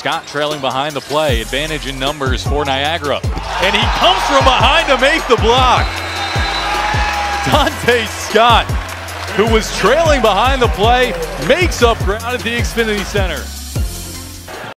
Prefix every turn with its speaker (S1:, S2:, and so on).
S1: Scott trailing behind the play. Advantage in numbers for Niagara. And he comes from behind to make the block. Donta Scott, who was trailing behind the play, makes up ground at the Xfinity Center.